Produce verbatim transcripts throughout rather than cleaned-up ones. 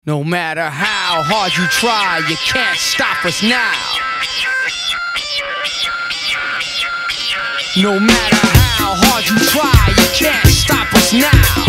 No matter how hard you try, you can't stop us now. No matter how hard you try, you can't stop us now.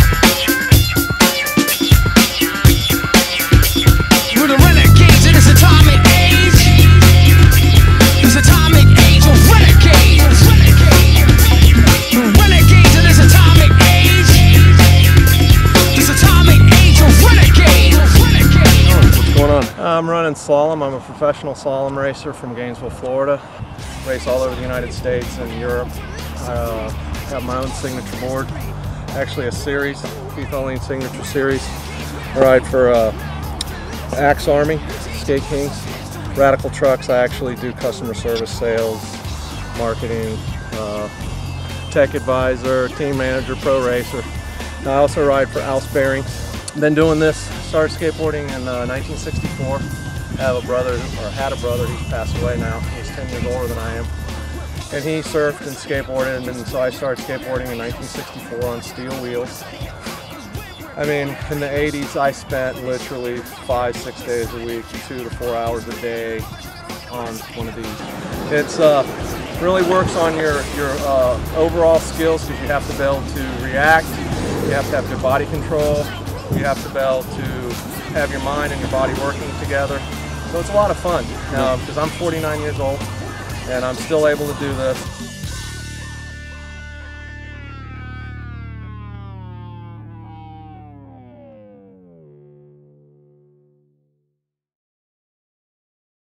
We're the renegades in this atomic age. This atomic age of renegades. The renegades in this atomic age. This atomic age of renegades. What's going on? I'm running slalom. I'm a professional slalom racer from Gainesville, Florida. Race all over the United States and Europe. I uh, have my own signature board, actually a series, Keith Olien signature series. I ride for uh, Axe Army, Skate Kings, Radical Trucks. I actually do customer service, sales, marketing, uh, tech advisor, team manager, pro racer. I also ride for Alce Bearings. Been doing this, started skateboarding in uh, nineteen sixty-four. I have a brother, or had a brother, he's passed away now. He's ten years older than I am. And he surfed and skateboarded, and so I started skateboarding in nineteen sixty-four on steel wheels. I mean, in the eighties, I spent literally five, six days a week, two to four hours a day on one of these. It's uh, really works on your, your uh, overall skills, because you have to be able to react, you have to have good body control, you have to be able to have your mind and your body working together. So it's a lot of fun, because um, I'm forty-nine years old and I'm still able to do this.